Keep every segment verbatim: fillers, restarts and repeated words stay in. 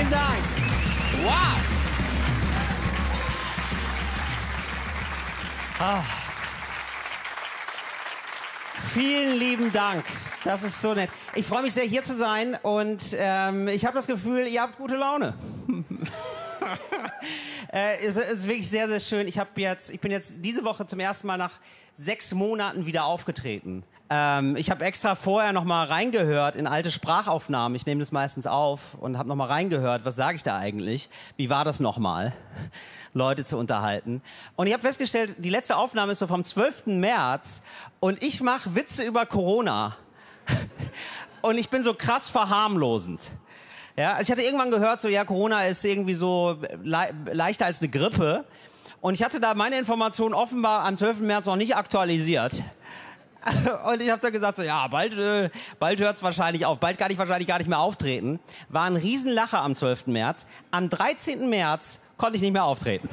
vielen Dank. Wow. Ah. Vielen lieben Dank. Das ist so nett. Ich freue mich sehr, hier zu sein und ähm, ich habe das Gefühl, ihr habt gute Laune. äh, es ist wirklich sehr, sehr schön. Ich, hab jetzt, ich bin jetzt diese Woche zum ersten Mal nach sechs Monaten wieder aufgetreten. Ähm, ich habe extra vorher noch mal reingehört in alte Sprachaufnahmen. Ich nehme das meistens auf und habe noch mal reingehört. Was sage ich da eigentlich? Wie war das noch mal? Leute zu unterhalten. Und ich habe festgestellt, die letzte Aufnahme ist so vom zwölften März und ich mache Witze über Corona. Und ich bin so krass verharmlosend. Ja, also ich hatte irgendwann gehört, so ja, Corona ist irgendwie so le leichter als eine Grippe. Und ich hatte da meine Informationen offenbar am zwölften März noch nicht aktualisiert. Und ich habe dann gesagt, so ja, bald, äh, bald hört es wahrscheinlich auf, bald kann ich wahrscheinlich gar nicht mehr auftreten. War ein Riesenlacher am zwölften März. Am dreizehnten März konnte ich nicht mehr auftreten.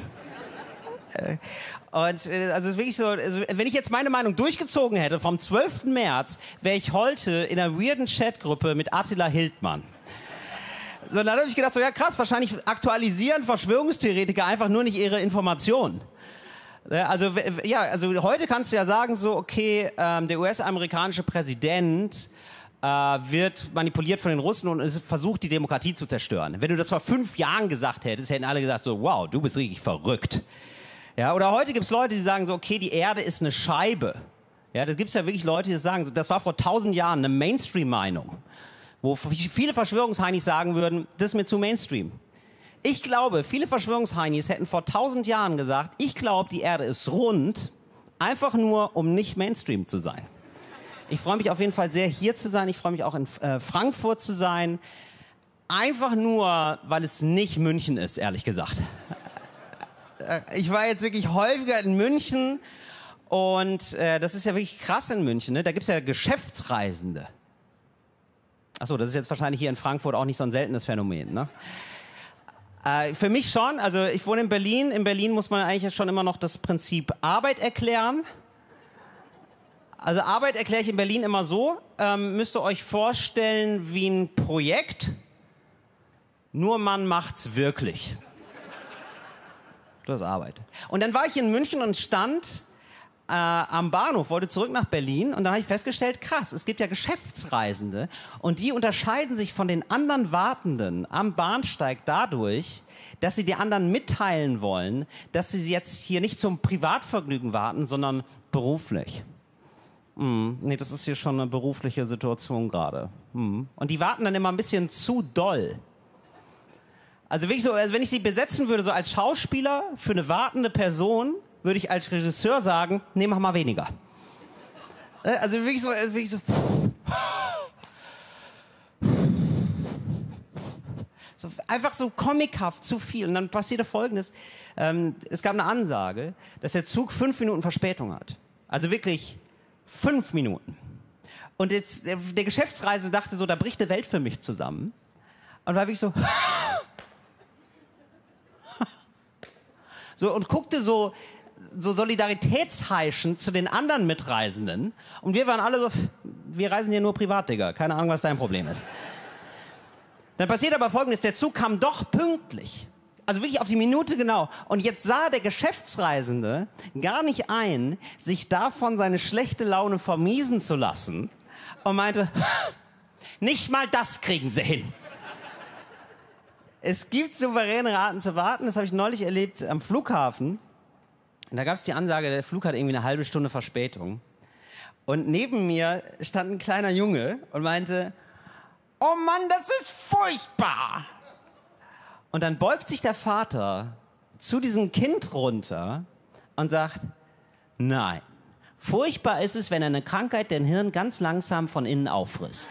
Und äh, also es ist wirklich so, also, wenn ich jetzt meine Meinung durchgezogen hätte, vom zwölften März, wäre ich heute in einer weirden Chatgruppe mit Attila Hildmann. So, dann habe ich gedacht, so ja krass, wahrscheinlich aktualisieren Verschwörungstheoretiker einfach nur nicht ihre Informationen. Also, ja, also heute kannst du ja sagen, so, okay, ähm, der U S-amerikanische Präsident äh, wird manipuliert von den Russen und es versucht, die Demokratie zu zerstören. Wenn du das vor fünf Jahren gesagt hättest, hätten alle gesagt, so, wow, du bist richtig verrückt. Ja, oder heute gibt es Leute, die sagen, so, okay, die Erde ist eine Scheibe. Ja, da gibt es ja wirklich Leute, die sagen, das war vor tausend Jahren eine Mainstream-Meinung, wo viele Verschwörungsheinis sagen würden, das ist mir zu Mainstream. Ich glaube, viele Verschwörungsheinis hätten vor tausend Jahren gesagt, ich glaube, die Erde ist rund, einfach nur, um nicht Mainstream zu sein. Ich freue mich auf jeden Fall sehr, hier zu sein. Ich freue mich auch in äh, Frankfurt zu sein. Einfach nur, weil es nicht München ist, ehrlich gesagt. Ich war jetzt wirklich häufiger in München und äh, das ist ja wirklich krass in München. Ne? Da gibt es ja Geschäftsreisende. Achso, das ist jetzt wahrscheinlich hier in Frankfurt auch nicht so ein seltenes Phänomen, ne? Äh, für mich schon, also ich wohne in Berlin. In Berlin muss man eigentlich schon immer noch das Prinzip Arbeit erklären. Also Arbeit erkläre ich in Berlin immer so, ähm, müsst ihr euch vorstellen wie ein Projekt, nur man macht's wirklich. Das ist Arbeit. Und dann war ich in München und stand äh, am Bahnhof, wollte zurück nach Berlin und dann habe ich festgestellt, krass, es gibt ja Geschäftsreisende und die unterscheiden sich von den anderen Wartenden am Bahnsteig dadurch, dass sie die anderen mitteilen wollen, dass sie jetzt hier nicht zum Privatvergnügen warten, sondern beruflich. Mm, nee, das ist hier schon eine berufliche Situation gerade. Mm. Und die warten dann immer ein bisschen zu doll. Also wirklich so, also wenn ich sie besetzen würde, so als Schauspieler für eine wartende Person, würde ich als Regisseur sagen, nee, mach mal weniger. Also wirklich so, wirklich so, so einfach so comichaft, zu viel. Und dann passierte Folgendes, ähm, es gab eine Ansage, dass der Zug fünf Minuten Verspätung hat. Also wirklich fünf Minuten. Und jetzt, der, der Geschäftsreise dachte so, da bricht eine Welt für mich zusammen. Und war wirklich so... So, und guckte so, so solidaritätsheischend zu den anderen Mitreisenden. Und wir waren alle so, wir reisen hier nur privat, Digga. Keine Ahnung, was dein Problem ist. Dann passiert aber Folgendes, der Zug kam doch pünktlich. Also wirklich auf die Minute genau. Und jetzt sah der Geschäftsreisende gar nicht ein, sich davon seine schlechte Laune vermiesen zu lassen. Und meinte, nicht mal das kriegen sie hin. Es gibt souveräne Arten zu warten. Das habe ich neulich erlebt am Flughafen. Und da gab es die Ansage, der Flug hat irgendwie eine halbe Stunde Verspätung. Und neben mir stand ein kleiner Junge und meinte, oh Mann, das ist furchtbar. Und dann beugt sich der Vater zu diesem Kind runter und sagt, nein, furchtbar ist es, wenn eine Krankheit dein Hirn ganz langsam von innen auffrisst.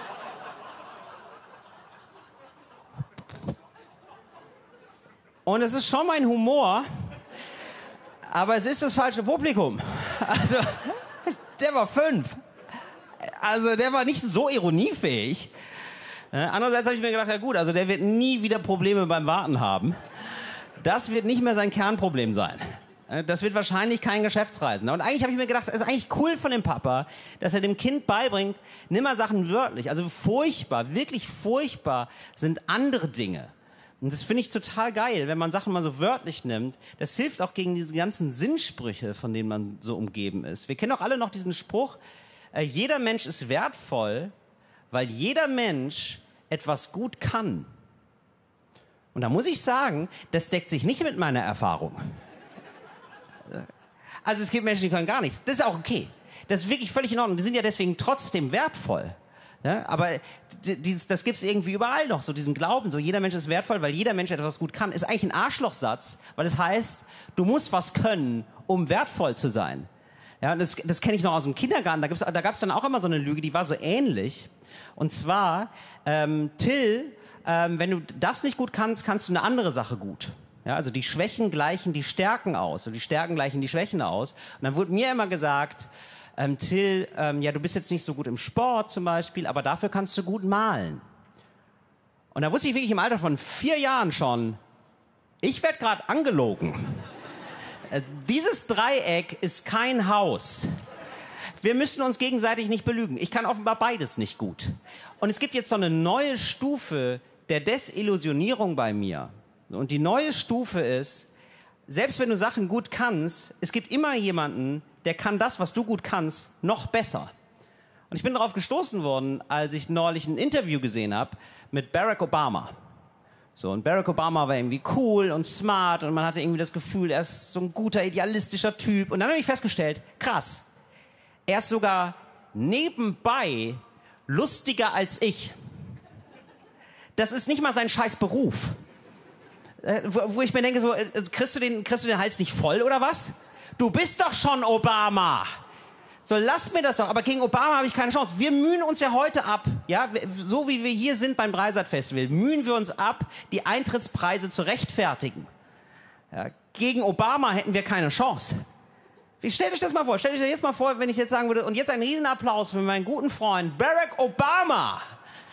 Und es ist schon mein Humor, aber es ist das falsche Publikum. Also, der war fünf. Also, der war nicht so ironiefähig. Andererseits habe ich mir gedacht, ja gut, also der wird nie wieder Probleme beim Warten haben. Das wird nicht mehr sein Kernproblem sein. Das wird wahrscheinlich kein Geschäftsreisender. Und eigentlich habe ich mir gedacht, das ist eigentlich cool von dem Papa, dass er dem Kind beibringt, nimm mal Sachen wörtlich. Also furchtbar, wirklich furchtbar sind andere Dinge. Und das finde ich total geil, wenn man Sachen mal so wörtlich nimmt. Das hilft auch gegen diese ganzen Sinnsprüche, von denen man so umgeben ist. Wir kennen auch alle noch diesen Spruch, äh, jeder Mensch ist wertvoll, weil jeder Mensch etwas gut kann. Und da muss ich sagen, das deckt sich nicht mit meiner Erfahrung. Also es gibt Menschen, die können gar nichts. Das ist auch okay. Das ist wirklich völlig in Ordnung. Die sind ja deswegen trotzdem wertvoll. Ja, aber dieses, das gibt es irgendwie überall noch, so diesen Glauben, so jeder Mensch ist wertvoll, weil jeder Mensch etwas gut kann, ist eigentlich ein Arschlochsatz, weil es das heißt, du musst was können, um wertvoll zu sein. Ja, das das kenne ich noch aus dem Kindergarten, da, gibt's, da gab es dann auch immer so eine Lüge, die war so ähnlich. Und zwar, ähm, Till, ähm, wenn du das nicht gut kannst, kannst du eine andere Sache gut. Ja, also die Schwächen gleichen die Stärken aus und die Stärken gleichen die Schwächen aus. Und dann wurde mir immer gesagt, ähm, Till, ähm, ja, du bist jetzt nicht so gut im Sport zum Beispiel, aber dafür kannst du gut malen. Und da wusste ich wirklich im Alter von vier Jahren schon, ich werde gerade angelogen. äh, dieses Dreieck ist kein Haus. Wir müssen uns gegenseitig nicht belügen. Ich kann offenbar beides nicht gut. Und es gibt jetzt so eine neue Stufe der Desillusionierung bei mir. Und die neue Stufe ist, selbst wenn du Sachen gut kannst, es gibt immer jemanden, der kann das, was du gut kannst, noch besser. Und ich bin darauf gestoßen worden, als ich neulich ein Interview gesehen habe mit Barack Obama. So, und Barack Obama war irgendwie cool und smart und man hatte irgendwie das Gefühl, er ist so ein guter, idealistischer Typ. Und dann habe ich festgestellt, krass, er ist sogar nebenbei lustiger als ich. Das ist nicht mal sein scheiß Beruf. Äh, wo, wo ich mir denke, so, äh, kriegst du den, kriegst du den Hals nicht voll oder was? Du bist doch schon Obama. So, lass mir das doch. Aber gegen Obama habe ich keine Chance. Wir mühen uns ja heute ab, ja, so wie wir hier sind beim Breisat-Festival, mühen wir uns ab, die Eintrittspreise zu rechtfertigen. Ja, gegen Obama hätten wir keine Chance. Wie, stellt euch das mal vor. Stellt euch das jetzt mal vor, wenn ich jetzt sagen würde, und jetzt einen Riesenapplaus für meinen guten Freund Barack Obama.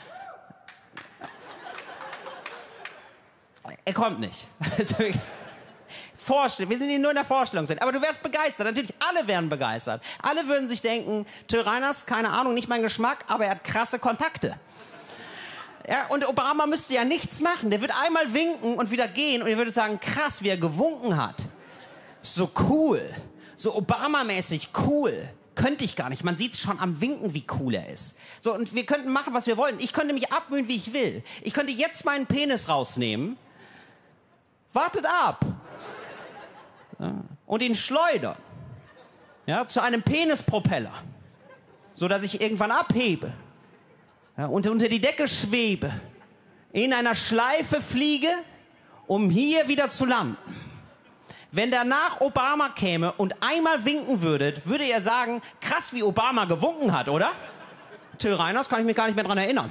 Er kommt nicht. Vorstell- wir sind hier nur in der Vorstellung. Aber du wärst begeistert. Natürlich, alle wären begeistert. Alle würden sich denken, Till Reiners, keine Ahnung, nicht mein Geschmack, aber er hat krasse Kontakte. Ja, und Obama müsste ja nichts machen. Der wird einmal winken und wieder gehen und ihr würdet sagen, krass, wie er gewunken hat. So cool. So Obama-mäßig cool. Könnte ich gar nicht. Man sieht schon am Winken, wie cool er ist. So, und wir könnten machen, was wir wollen. Ich könnte mich abmühen, wie ich will. Ich könnte jetzt meinen Penis rausnehmen. Wartet ab. Ja. Und ihn schleudern. Ja, zu einem Penispropeller. So, dass ich irgendwann abhebe. Ja, und unter die Decke schwebe. In einer Schleife fliege, um hier wieder zu landen. Wenn danach Obama käme und einmal winken würde, würde er sagen, krass, wie Obama gewunken hat, oder? Till Reiners kann ich mich gar nicht mehr dran erinnern.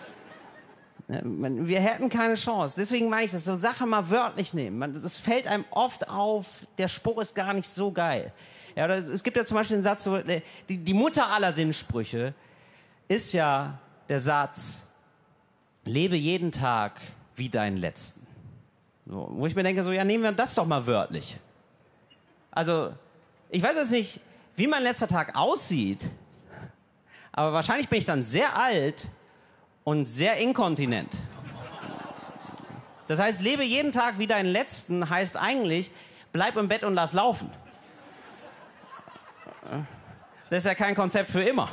Wir hätten keine Chance. Deswegen meine ich das, so Sachen mal wörtlich nehmen. Das fällt einem oft auf, der Spruch ist gar nicht so geil. Ja, es gibt ja zum Beispiel den Satz, so, die, die Mutter aller Sinnsprüche ist ja der Satz, lebe jeden Tag wie deinen letzten. So, wo ich mir denke, so, ja, nehmen wir das doch mal wörtlich. Also, ich weiß jetzt nicht, wie mein letzter Tag aussieht, aber wahrscheinlich bin ich dann sehr alt und sehr inkontinent. Das heißt, lebe jeden Tag wie deinen letzten, heißt eigentlich, bleib im Bett und lass laufen. Das ist ja kein Konzept für immer.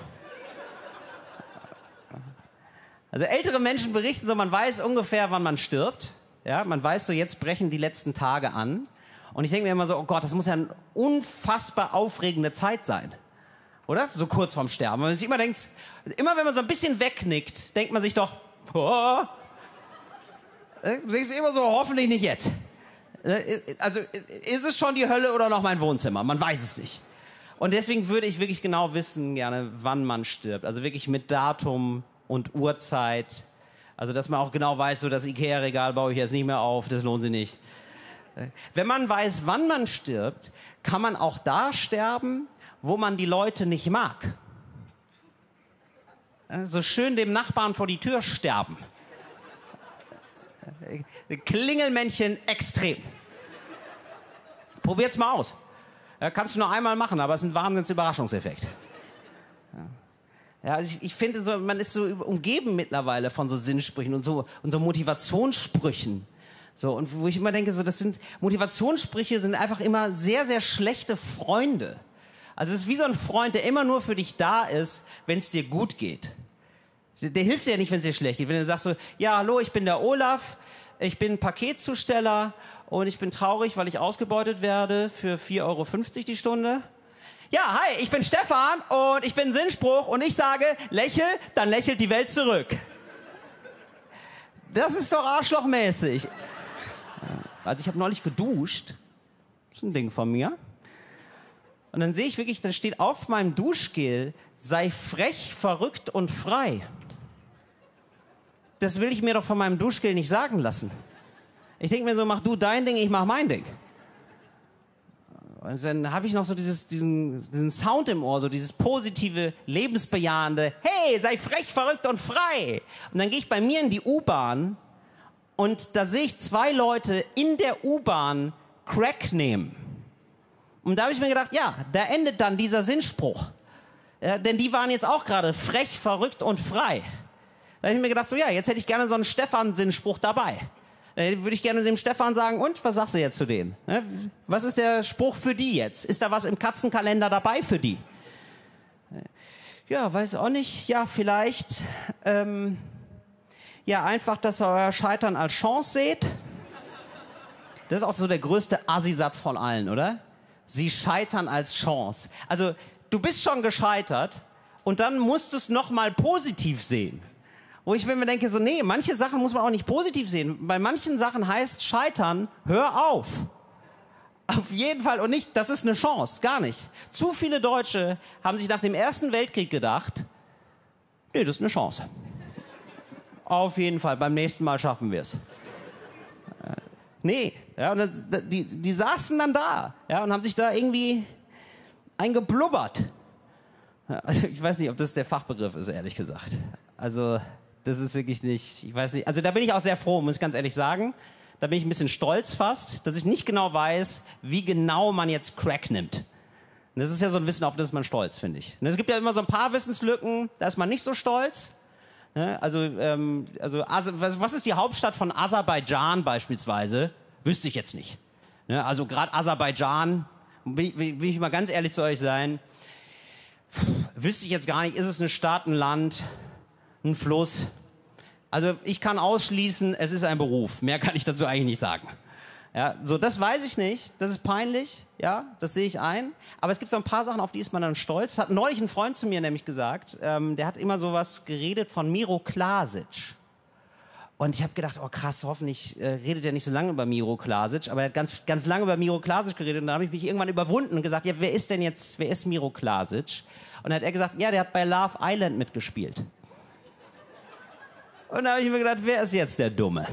Also ältere Menschen berichten so, man weiß ungefähr, wann man stirbt. Ja, man weiß so, jetzt brechen die letzten Tage an. Und ich denke mir immer so, oh Gott, das muss ja eine unfassbar aufregende Zeit sein. Oder? So kurz vorm Sterben. Wenn man sich immer denkt, immer wenn man so ein bisschen wegnickt, denkt man sich doch, oh, du denkst immer so, hoffentlich nicht jetzt. Also, ist es schon die Hölle oder noch mein Wohnzimmer? Man weiß es nicht. Und deswegen würde ich wirklich genau wissen, gerne, wann man stirbt. Also wirklich mit Datum und Uhrzeit. Also, dass man auch genau weiß, so das Ikea-Regal baue ich jetzt nicht mehr auf, das lohnt sich nicht. Wenn man weiß, wann man stirbt, kann man auch da sterben, wo man die Leute nicht mag. So schön dem Nachbarn vor die Tür sterben. Klingelmännchen extrem. Probiert's mal aus. Kannst du nur einmal machen, aber es ist ein Wahnsinns-Überraschungseffekt. Ja, also ich, ich finde, so, man ist so umgeben mittlerweile von so Sinnsprüchen und so, und so Motivationssprüchen. So, und wo ich immer denke, so, das sind, Motivationssprüche sind einfach immer sehr, sehr schlechte Freunde. Also es ist wie so ein Freund, der immer nur für dich da ist, wenn es dir gut geht. Der hilft dir ja nicht, wenn es dir schlecht geht. Wenn du sagst so, ja, hallo, ich bin der Olaf, ich bin Paketzusteller und ich bin traurig, weil ich ausgebeutet werde für vier Euro fünfzig die Stunde. Ja, hi, ich bin Stefan und ich bin Sinnspruch und ich sage, lächel, dann lächelt die Welt zurück. Das ist doch arschlochmäßig. Also ich habe neulich geduscht, das ist ein Ding von mir. Und dann sehe ich wirklich, da steht auf meinem Duschgel, sei frech, verrückt und frei. Das will ich mir doch von meinem Duschgel nicht sagen lassen. Ich denke mir so, mach du dein Ding, ich mach mein Ding. Und dann habe ich noch so dieses, diesen, diesen Sound im Ohr, so dieses positive, lebensbejahende, hey, sei frech, verrückt und frei. Und dann gehe ich bei mir in die U-Bahn und da sehe ich zwei Leute in der U-Bahn Crack nehmen. Und da habe ich mir gedacht, ja, da endet dann dieser Sinnspruch. Ja, denn die waren jetzt auch gerade frech, verrückt und frei. Da habe ich mir gedacht, so ja, jetzt hätte ich gerne so einen Stefan-Sinnspruch dabei. Dann würde ich gerne dem Stefan sagen, und, was sagst du jetzt zu denen? Ne? Was ist der Spruch für die jetzt? Ist da was im Katzenkalender dabei für die? Ja, weiß auch nicht. Ja, vielleicht, ähm, ja, einfach, dass ihr euer Scheitern als Chance seht. Das ist auch so der größte Assi-Satz von allen, oder? Sie scheitern als Chance. Also, du bist schon gescheitert und dann musst du es noch mal positiv sehen. Wo ich mir denke, so, nee, manche Sachen muss man auch nicht positiv sehen. Bei manchen Sachen heißt Scheitern, hör auf. Auf jeden Fall. Und nicht, das ist eine Chance, gar nicht. Zu viele Deutsche haben sich nach dem Ersten Weltkrieg gedacht, nee, das ist eine Chance. Auf jeden Fall, beim nächsten Mal schaffen wir es. Nee, ja, und das, die, die saßen dann da, ja, und haben sich da irgendwie eingeblubbert. Also ich weiß nicht, ob das der Fachbegriff ist, ehrlich gesagt. Also das ist wirklich nicht, ich weiß nicht, also da bin ich auch sehr froh, muss ich ganz ehrlich sagen. Da bin ich ein bisschen stolz fast, dass ich nicht genau weiß, wie genau man jetzt Crack nimmt. Und das ist ja so ein Wissen, auf das ist man stolz, finde ich. Und es gibt ja immer so ein paar Wissenslücken, da ist man nicht so stolz. Also, ähm, also was ist die Hauptstadt von Aserbaidschan beispielsweise? Wüsste ich jetzt nicht. Also gerade Aserbaidschan, will, will, will ich mal ganz ehrlich zu euch sein, pff, wüsste ich jetzt gar nicht, ist es eine Stadt, ein Land, ein Fluss? Also ich kann ausschließen, es ist ein Beruf. Mehr kann ich dazu eigentlich nicht sagen. Ja, so, das weiß ich nicht. Das ist peinlich. Ja, das sehe ich ein. Aber es gibt so ein paar Sachen, auf die ist man dann stolz. Hat neulich ein Freund zu mir nämlich gesagt, ähm, der hat immer sowas geredet von Miro Klasic. Und ich habe gedacht, oh krass, hoffentlich äh, redet er nicht so lange über Miro Klasic. Aber er hat ganz, ganz lange über Miro Klasic geredet. Und dann habe ich mich irgendwann überwunden und gesagt, ja, wer ist denn jetzt, wer ist Miro Klasic? Und dann hat er gesagt, ja, der hat bei Love Island mitgespielt. Und da habe ich mir gedacht, wer ist jetzt der Dumme?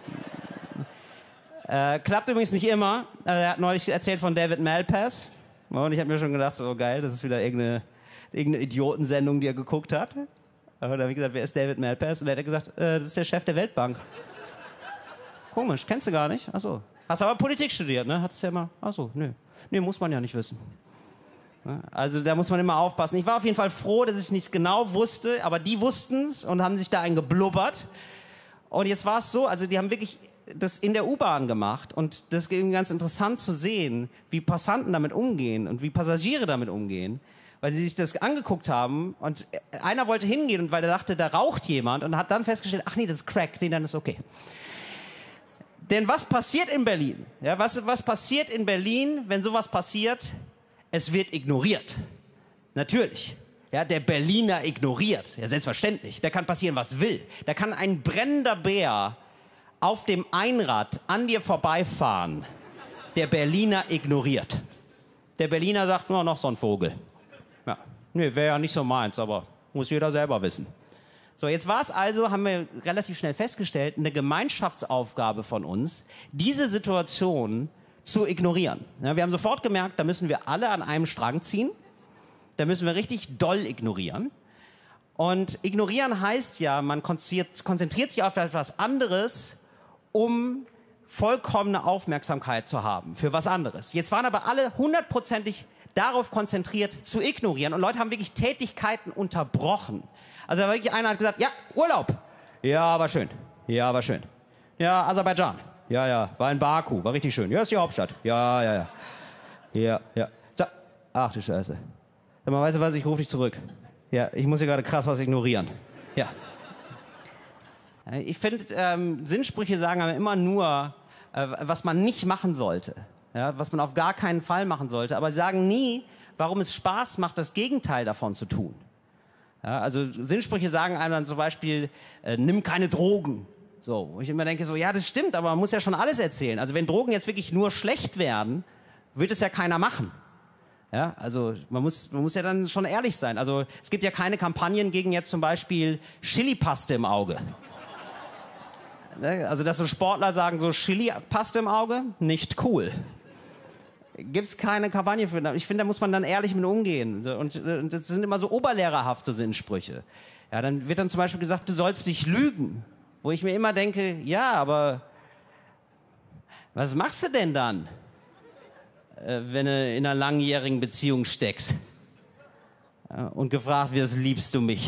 Äh, klappt übrigens nicht immer. Äh, er hat neulich erzählt von David Malpass. Und ich habe mir schon gedacht, so geil, das ist wieder irgendeine, irgendeine Idiotensendung, die er geguckt hat. Aber da habe ich gesagt, wer ist David Malpass? Und er hat gesagt, äh, das ist der Chef der Weltbank. Komisch, kennst du gar nicht? Ach so. Hast aber Politik studiert, ne? Hattest ja immer. Ach so, nö. Nee, muss man ja nicht wissen. Also da muss man immer aufpassen. Ich war auf jeden Fall froh, dass ich es nicht genau wusste, aber die wussten es und haben sich da eingeblubbert. Und jetzt war es so, also die haben wirklich das in der U-Bahn gemacht und das ist eben ganz interessant zu sehen, wie Passanten damit umgehen und wie Passagiere damit umgehen, weil sie sich das angeguckt haben und einer wollte hingehen und weil er dachte, da raucht jemand und hat dann festgestellt, ach nee, das ist Crack, nee, dann ist okay. Denn was passiert in Berlin? Ja, was, was passiert in Berlin, wenn sowas passiert? Es wird ignoriert. Natürlich. Ja, der Berliner ignoriert. Ja, selbstverständlich. Da kann passieren, was will. Da kann ein brennender Bär auf dem Einrad an dir vorbeifahren. Der Berliner ignoriert. Der Berliner sagt, nur noch so ein Vogel. Ja, nee, wäre ja nicht so meins, aber muss jeder selber wissen. So, jetzt war es also, haben wir relativ schnell festgestellt, eine Gemeinschaftsaufgabe von uns, diese Situation zu ignorieren. Ja, wir haben sofort gemerkt, da müssen wir alle an einem Strang ziehen. Da müssen wir richtig doll ignorieren. Und ignorieren heißt ja, man konzentriert, konzentriert sich auf etwas anderes, um vollkommene Aufmerksamkeit zu haben für was anderes. Jetzt waren aber alle hundertprozentig darauf konzentriert, zu ignorieren. Und Leute haben wirklich Tätigkeiten unterbrochen. Also wirklich einer hat gesagt, ja, Urlaub. Ja, war schön. Ja, war schön. Ja, Aserbaidschan. Ja, ja, war in Baku, war richtig schön. Ja, ist die Hauptstadt. Ja, ja, ja. Ja, ja. So. Ach du Scheiße. Sag mal, weißt du was, ich rufe dich zurück. Ja, ich muss hier gerade krass was ignorieren. Ja. Ich finde, ähm, Sinnsprüche sagen aber immer nur, äh, was man nicht machen sollte. Ja, was man auf gar keinen Fall machen sollte. Aber sie sagen nie, warum es Spaß macht, das Gegenteil davon zu tun. Ja, also Sinnsprüche sagen einem dann zum Beispiel, äh, nimm keine Drogen. So, wo ich immer denke, so, ja, das stimmt, aber man muss ja schon alles erzählen. Also wenn Drogen jetzt wirklich nur schlecht werden, wird es ja keiner machen. Ja, also man muss, man muss ja dann schon ehrlich sein. Also es gibt ja keine Kampagnen gegen jetzt zum Beispiel Chili-Paste im Auge. Also dass so Sportler sagen, so Chili-Paste im Auge, nicht cool. Gibt es keine Kampagne für. Ich finde, da muss man dann ehrlich mit umgehen. Und, und das sind immer so oberlehrerhafte Sinnsprüche. Ja, dann wird dann zum Beispiel gesagt, du sollst nicht lügen. Wo ich mir immer denke, ja, aber was machst du denn dann, äh, wenn du in einer langjährigen Beziehung steckst ja, und gefragt wirst, liebst du mich?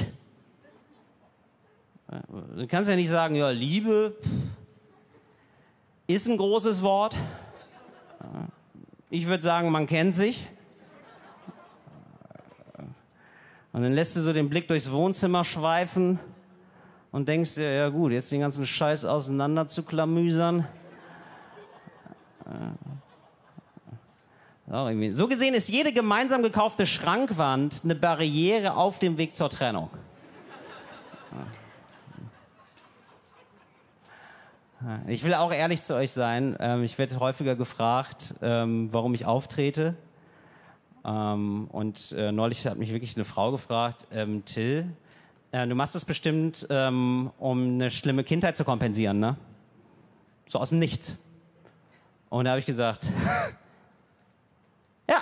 Ja, du kannst ja nicht sagen, ja, Liebe ist ein großes Wort. Ja, ich würde sagen, man kennt sich. Und dann lässt du so den Blick durchs Wohnzimmer schweifen und denkst dir, ja gut, jetzt den ganzen Scheiß auseinander zu klamüsern. So gesehen ist jede gemeinsam gekaufte Schrankwand eine Barriere auf dem Weg zur Trennung. Ich will auch ehrlich zu euch sein. Ich werde häufiger gefragt, warum ich auftrete. Und neulich hat mich wirklich eine Frau gefragt, Till, du machst das bestimmt, um eine schlimme Kindheit zu kompensieren, ne? So aus dem Nichts. Und da habe ich gesagt, ja.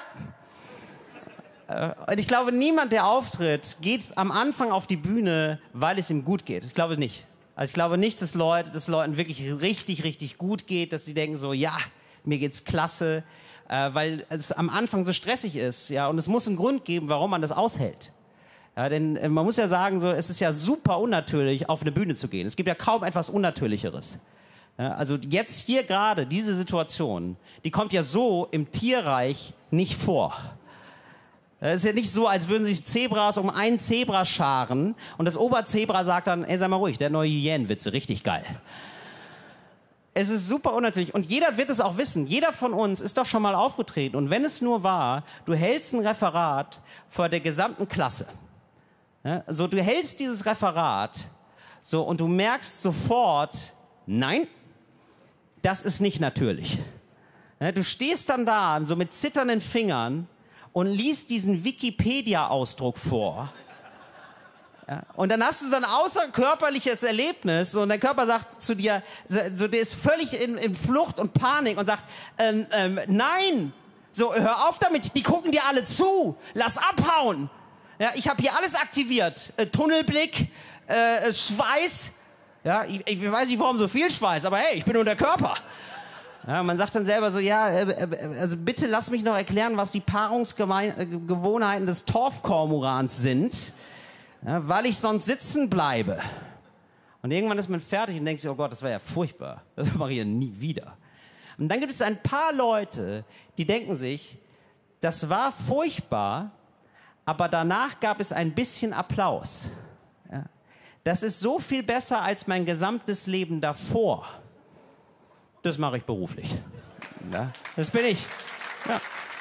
Und ich glaube, niemand, der auftritt, geht am Anfang auf die Bühne, weil es ihm gut geht. Ich glaube nicht. Also ich glaube nicht, dass Leute, dass Leuten wirklich richtig, richtig gut geht, dass sie denken so, ja, mir geht's klasse, äh, weil es am Anfang so stressig ist, ja, und es muss einen Grund geben, warum man das aushält. Ja, denn äh, man muss ja sagen, so, es ist ja super unnatürlich, auf eine Bühne zu gehen. Es gibt ja kaum etwas Unnatürlicheres. Ja, also jetzt hier gerade, diese Situation, die kommt ja so im Tierreich nicht vor. Es ist ja nicht so, als würden sich Zebras um ein Zebra scharen und das Oberzebra sagt dann, ey, sei mal ruhig, der neue Hyänenwitze, richtig geil. Es ist super unnatürlich und jeder wird es auch wissen. Jeder von uns ist doch schon mal aufgetreten und wenn es nur war, du hältst ein Referat vor der gesamten Klasse. Ja, so, du hältst dieses Referat so, und du merkst sofort, nein, das ist nicht natürlich. Ja, du stehst dann da so mit zitternden Fingern und liest diesen Wikipedia-Ausdruck vor. Ja, und dann hast du so ein außerkörperliches Erlebnis und dein Körper sagt zu dir, so, der ist völlig in, in Flucht und Panik und sagt, ähm, ähm, nein, so, hör auf damit, die gucken dir alle zu, lass abhauen. Ja, ich habe hier alles aktiviert, äh, Tunnelblick, äh, Schweiß, ja, ich, ich weiß nicht, warum so viel Schweiß, aber hey, ich bin nur der Körper. Ja, man sagt dann selber so, ja, äh, also bitte lass mich noch erklären, was die Paarungsgewohnheiten des Torfkormorans sind, ja, weil ich sonst sitzen bleibe. Und irgendwann ist man fertig und denkt sich, oh Gott, das war ja furchtbar, das mache ich ja nie wieder. Und dann gibt es ein paar Leute, die denken sich, das war furchtbar, aber danach gab es ein bisschen Applaus. Ja. Das ist so viel besser als mein gesamtes Leben davor. Das mache ich beruflich. Ja, das bin ich. Ja.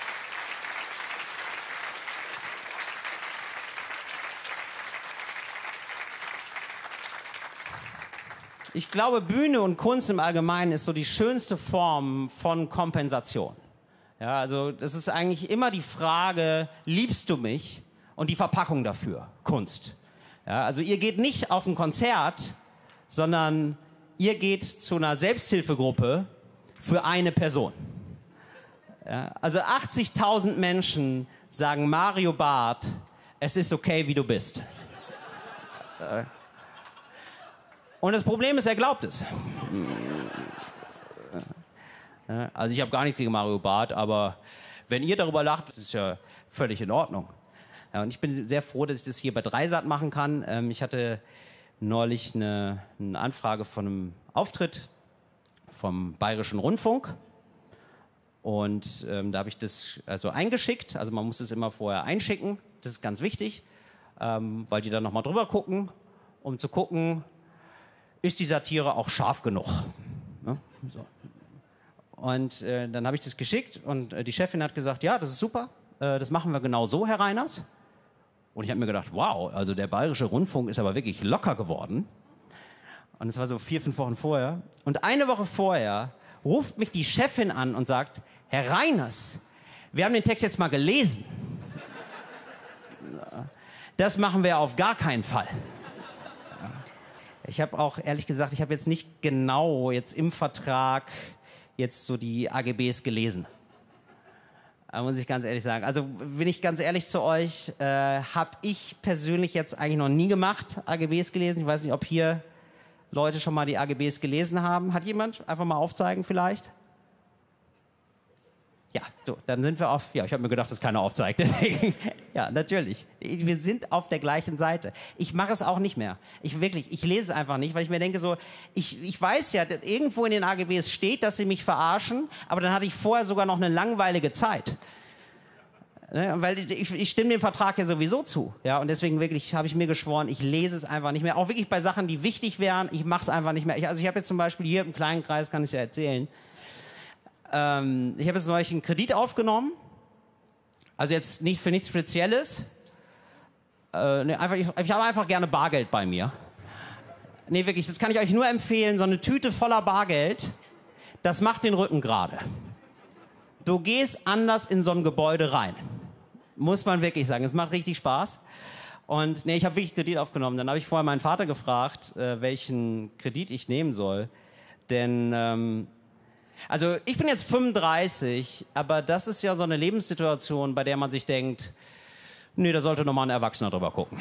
Ich glaube, Bühne und Kunst im Allgemeinen ist so die schönste Form von Kompensation. Ja, also das ist eigentlich immer die Frage, liebst du mich? Und die Verpackung dafür, Kunst. Ja, also ihr geht nicht auf ein Konzert, sondern ihr geht zu einer Selbsthilfegruppe für eine Person. Ja, also achtzigtausend Menschen sagen Mario Barth, es ist okay, wie du bist. Und das Problem ist, er glaubt es. Also ich habe gar nichts gegen Mario Barth, aber wenn ihr darüber lacht, das ist ja völlig in Ordnung. Ja, und ich bin sehr froh, dass ich das hier bei Dreisat machen kann. Ähm, ich hatte neulich eine, eine Anfrage von einem Auftritt vom Bayerischen Rundfunk. Und ähm, da habe ich das also eingeschickt. Also man muss es immer vorher einschicken. Das ist ganz wichtig, ähm, weil die dann nochmal drüber gucken, um zu gucken, ist die Satire auch scharf genug. Ne? So. Und äh, dann habe ich das geschickt und äh, die Chefin hat gesagt, ja, das ist super, äh, das machen wir genau so, Herr Reiners. Und ich habe mir gedacht, wow, also der Bayerische Rundfunk ist aber wirklich locker geworden. Und es war so vier, fünf Wochen vorher. Und eine Woche vorher ruft mich die Chefin an und sagt, Herr Reiners, wir haben den Text jetzt mal gelesen. Das machen wir auf gar keinen Fall. Ich habe auch, ehrlich gesagt, ich habe jetzt nicht genau jetzt im Vertrag jetzt so die A G Bs gelesen. Da muss ich ganz ehrlich sagen. Also bin ich ganz ehrlich zu euch, äh, habe ich persönlich jetzt eigentlich noch nie gemacht, A G Bs gelesen. Ich weiß nicht, ob hier Leute schon mal die A G Bs gelesen haben. Hat jemand? Einfach mal aufzeigen vielleicht? Ja, so, dann sind wir auf... Ja, ich habe mir gedacht, dass keiner aufzeigt. Deswegen, ja, natürlich. Wir sind auf der gleichen Seite. Ich mache es auch nicht mehr. Ich wirklich, ich lese es einfach nicht, weil ich mir denke so, ich, ich weiß ja, dass irgendwo in den A G Bs steht, dass sie mich verarschen, aber dann hatte ich vorher sogar noch eine langweilige Zeit. Ne, weil ich, ich stimme dem Vertrag ja sowieso zu. Ja, und deswegen wirklich habe ich mir geschworen, ich lese es einfach nicht mehr. Auch wirklich bei Sachen, die wichtig wären, ich mache es einfach nicht mehr. Ich, also ich habe jetzt zum Beispiel hier im kleinen Kreis, kann ich es ja erzählen, ähm, ich habe jetzt neulich einen Kredit aufgenommen. Also jetzt nicht für nichts Spezielles. Äh, ne, einfach, ich ich habe einfach gerne Bargeld bei mir. Nee, wirklich, das kann ich euch nur empfehlen. So eine Tüte voller Bargeld, das macht den Rücken gerade. Du gehst anders in so ein Gebäude rein. Muss man wirklich sagen. Es macht richtig Spaß. Und nee, ich habe wirklich Kredit aufgenommen. Dann habe ich vorher meinen Vater gefragt, äh, welchen Kredit ich nehmen soll. Denn, ähm, also ich bin jetzt fünfunddreißig, aber das ist ja so eine Lebenssituation, bei der man sich denkt, nee, da sollte nochmal ein Erwachsener drüber gucken.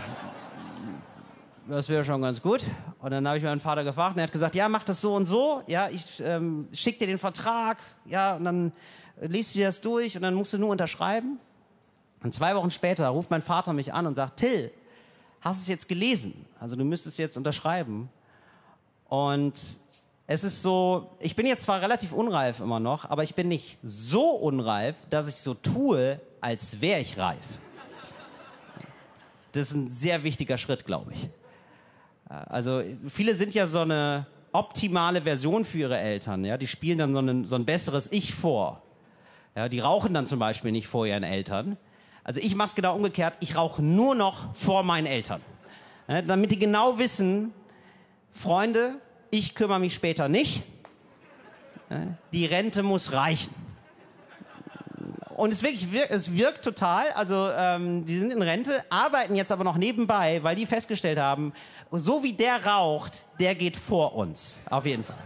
Das wäre schon ganz gut. Und dann habe ich meinen Vater gefragt und er hat gesagt, ja, mach das so und so. Ja, ich ähm, schicke dir den Vertrag. Ja, und dann liest du das durch und dann musst du nur unterschreiben. Und zwei Wochen später ruft mein Vater mich an und sagt, Till, hast du es jetzt gelesen? Also du müsstest jetzt unterschreiben. Und es ist so, ich bin jetzt zwar relativ unreif immer noch, aber ich bin nicht so unreif, dass ich so tue, als wäre ich reif. Das ist ein sehr wichtiger Schritt, glaube ich. Also viele sind ja so eine optimale Version für ihre Eltern. Ja? Die spielen dann so, eine, so ein besseres Ich vor. Ja? Die rauchen dann zum Beispiel nicht vor ihren Eltern. Also ich mache es genau umgekehrt. Ich rauche nur noch vor meinen Eltern. Ja? Damit die genau wissen, Freunde, ich kümmere mich später nicht. Ja? Die Rente muss reichen. Und es, wirklich wirkt, es wirkt total, also ähm, die sind in Rente, arbeiten jetzt aber noch nebenbei, weil die festgestellt haben, so wie der raucht, der geht vor uns, auf jeden Fall.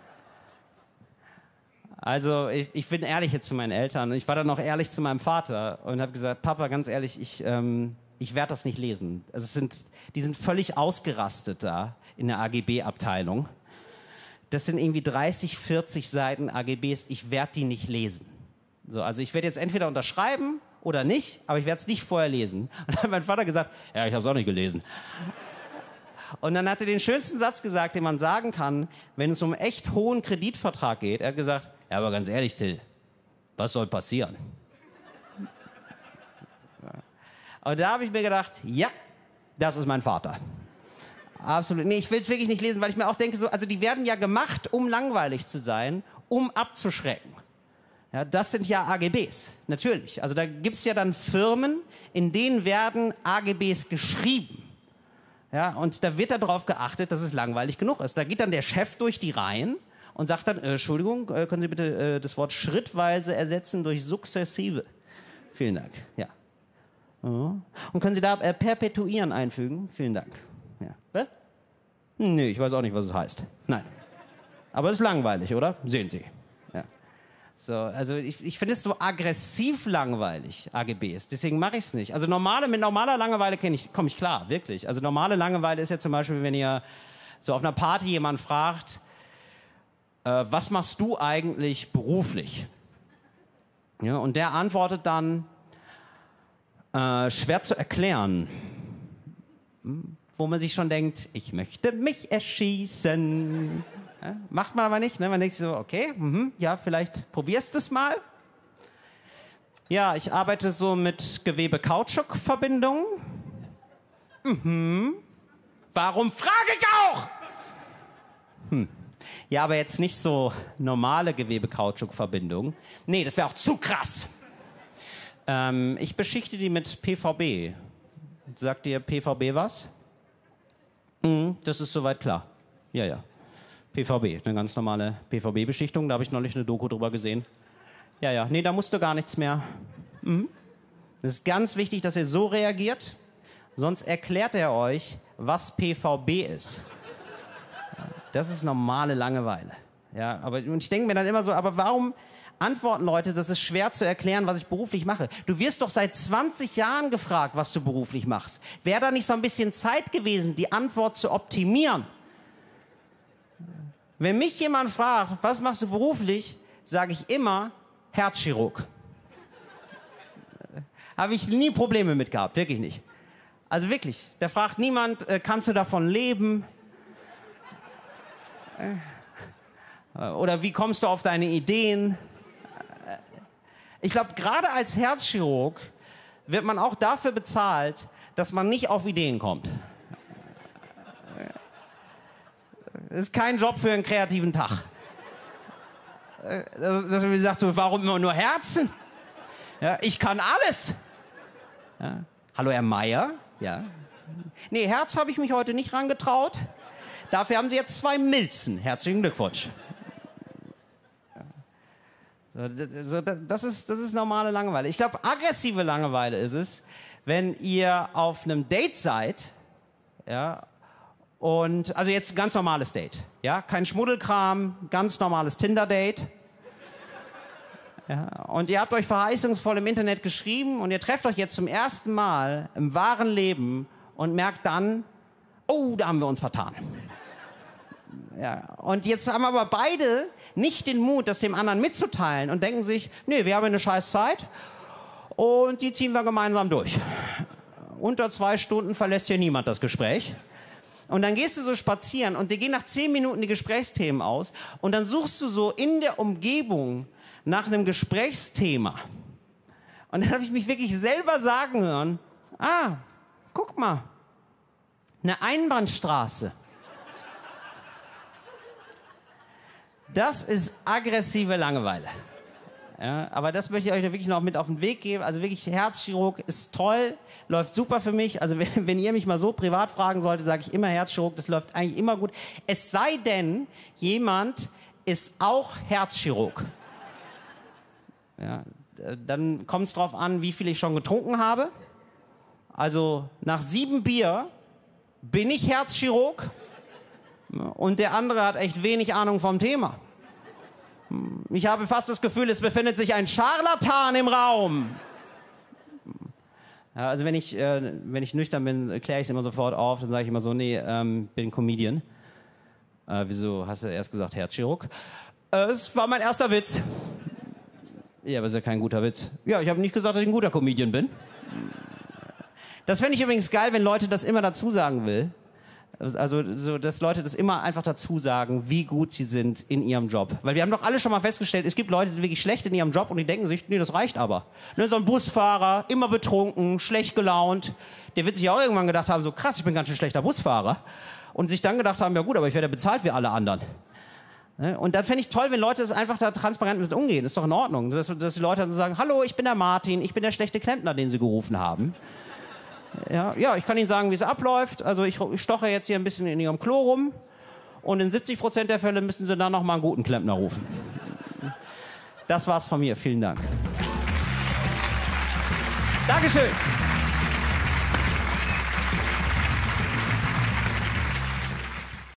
Also ich, ich bin ehrlich jetzt zu meinen Eltern und ich war dann auch ehrlich zu meinem Vater und habe gesagt, Papa, ganz ehrlich, ich, ähm, ich werde das nicht lesen. Also es sind, die sind völlig ausgerastet da in der A G B-Abteilung. Das sind irgendwie dreißig, vierzig Seiten A G Bs, ich werde die nicht lesen. So, also ich werde jetzt entweder unterschreiben oder nicht, aber ich werde es nicht vorher lesen. Und dann hat mein Vater gesagt, ja, ich habe es auch nicht gelesen. Und dann hat er den schönsten Satz gesagt, den man sagen kann, wenn es um echt hohen Kreditvertrag geht. Er hat gesagt, ja, aber ganz ehrlich, Till, was soll passieren? Und da habe ich mir gedacht, ja, das ist mein Vater. Absolut. Nee, ich will es wirklich nicht lesen, weil ich mir auch denke, so, also die werden ja gemacht, um langweilig zu sein, um abzuschrecken. Ja, das sind ja A G Bs, natürlich. Also da gibt es ja dann Firmen, in denen werden A G Bs geschrieben. Ja, und da wird darauf geachtet, dass es langweilig genug ist. Da geht dann der Chef durch die Reihen und sagt dann, äh, Entschuldigung, äh, können Sie bitte äh, das Wort schrittweise ersetzen durch sukzessive. Vielen Dank. Ja. Oh. Und können Sie da äh, perpetuieren einfügen? Vielen Dank. Ja. Was? Nee, ich weiß auch nicht, was es heißt. Nein. Aber es ist langweilig, oder? Sehen Sie. Ja. So, also ich, ich finde es so aggressiv langweilig, A G Bs. Deswegen mache ich es nicht. Also normale, mit normaler Langeweile ich, komme ich klar, wirklich. Also normale Langeweile ist ja zum Beispiel, wenn ihr so auf einer Party jemanden fragt, äh, was machst du eigentlich beruflich? Ja, und der antwortet dann, äh, schwer zu erklären. Hm? Wo man sich schon denkt, ich möchte mich erschießen. Ja, macht man aber nicht, ne? Man denkt sich so, okay, mhm, ja, vielleicht probierst du es mal. Ja, ich arbeite so mit Gewebe-Kautschuk-Verbindungen. Mhm. Warum frage ich auch? Hm. Ja, aber jetzt nicht so normale Gewebe-Kautschuk-Verbindungen. Nee, das wäre auch zu krass. Ähm, ich beschichte die mit P V B. Sagt dir P V B was? Mhm, das ist soweit klar. Ja, ja. P V B, eine ganz normale P V B-Beschichtung. Da habe ich neulich eine Doku drüber gesehen. Ja, ja. Nee, da musst du gar nichts mehr. Mhm. Es ist ganz wichtig, dass ihr so reagiert. Sonst erklärt er euch, was P V B ist. Das ist normale Langeweile. Ja, aber und ich denke mir dann immer so, aber warum antworten Leute, das ist schwer zu erklären, was ich beruflich mache? Du wirst doch seit zwanzig Jahren gefragt, was du beruflich machst. Wäre da nicht so ein bisschen Zeit gewesen, die Antwort zu optimieren? Wenn mich jemand fragt, was machst du beruflich, sage ich immer Herzchirurg. Habe ich nie Probleme mit gehabt, wirklich nicht. Also wirklich, da fragt niemand, äh, kannst du davon leben? Äh, oder wie kommst du auf deine Ideen? Äh, ich glaube, gerade als Herzchirurg wird man auch dafür bezahlt, dass man nicht auf Ideen kommt. Das ist kein Job für einen kreativen Tag. Äh, das, das, wie gesagt, so, warum immer nur Herzen? Ja, ich kann alles. Ja. Hallo, Herr Meier? Ja. Nee, Herz habe ich mich heute nicht rangetraut. Dafür haben Sie jetzt zwei Milzen. Herzlichen Glückwunsch. Ja. So, das, das, ist, das ist normale Langeweile. Ich glaube, aggressive Langeweile ist es, wenn ihr auf einem Date seid, ja, und, also jetzt ein ganz normales Date, ja, kein Schmuddelkram, ganz normales Tinder-Date. Ja, und ihr habt euch verheißungsvoll im Internet geschrieben und ihr trefft euch jetzt zum ersten Mal im wahren Leben und merkt dann, oh, da haben wir uns vertan. Ja, und jetzt haben aber beide nicht den Mut, das dem anderen mitzuteilen und denken sich, nee, wir haben eine scheiß Zeit und die ziehen wir gemeinsam durch. Unter zwei Stunden verlässt hier niemand das Gespräch. Und dann gehst du so spazieren und dir gehen nach zehn Minuten die Gesprächsthemen aus und dann suchst du so in der Umgebung nach einem Gesprächsthema. Und dann habe ich mich wirklich selber sagen hören, ah, guck mal, eine Einbahnstraße. Das ist aggressive Langeweile. Ja, aber das möchte ich euch wirklich noch mit auf den Weg geben. Also wirklich, Herzchirurg ist toll, läuft super für mich. Also wenn, wenn ihr mich mal so privat fragen solltet, sage ich immer Herzchirurg, das läuft eigentlich immer gut. Es sei denn, jemand ist auch Herzchirurg. Ja, dann kommt es darauf an, wie viel ich schon getrunken habe. Also nach sieben Bier bin ich Herzchirurg und der andere hat echt wenig Ahnung vom Thema. Ich habe fast das Gefühl, es befindet sich ein Scharlatan im Raum. Ja, also wenn ich, äh, wenn ich nüchtern bin, kläre ich es immer sofort auf. Dann sage ich immer so, nee, ähm, bin Comedian. Äh, wieso hast du erst gesagt Herzchirurg? Äh, es war mein erster Witz. Ja, aber ist ja kein guter Witz. Ja, ich habe nicht gesagt, dass ich ein guter Comedian bin. Das fände ich übrigens geil, wenn Leute das immer dazu sagen will. Also, so, dass Leute das immer einfach dazu sagen, wie gut sie sind in ihrem Job. Weil wir haben doch alle schon mal festgestellt, es gibt Leute, die sind wirklich schlecht in ihrem Job und die denken sich, nee, das reicht aber. Ne, so ein Busfahrer, immer betrunken, schlecht gelaunt, der wird sich auch irgendwann gedacht haben, so krass, ich bin ganz schön schlechter Busfahrer. Und sich dann gedacht haben, ja gut, aber ich werde ja bezahlt wie alle anderen. Ne? Und dann fände ich toll, wenn Leute das einfach da transparent mit umgehen. Ist doch in Ordnung. Dass, dass die Leute dann so sagen, hallo, ich bin der Martin, ich bin der schlechte Klempner, den sie gerufen haben. Ja, ja, ich kann Ihnen sagen, wie es abläuft. Also ich, ich stoche jetzt hier ein bisschen in Ihrem Klo rum und in siebzig Prozent der Fälle müssen Sie dann noch mal einen guten Klempner rufen. Das war's von mir. Vielen Dank. Dankeschön.